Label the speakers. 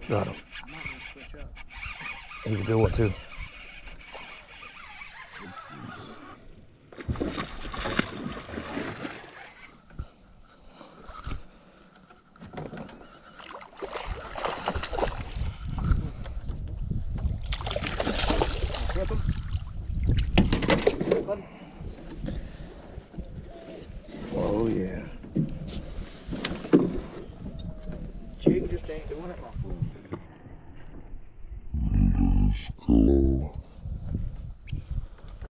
Speaker 1: Got him.
Speaker 2: I might want to switch up.
Speaker 1: He's a good one too.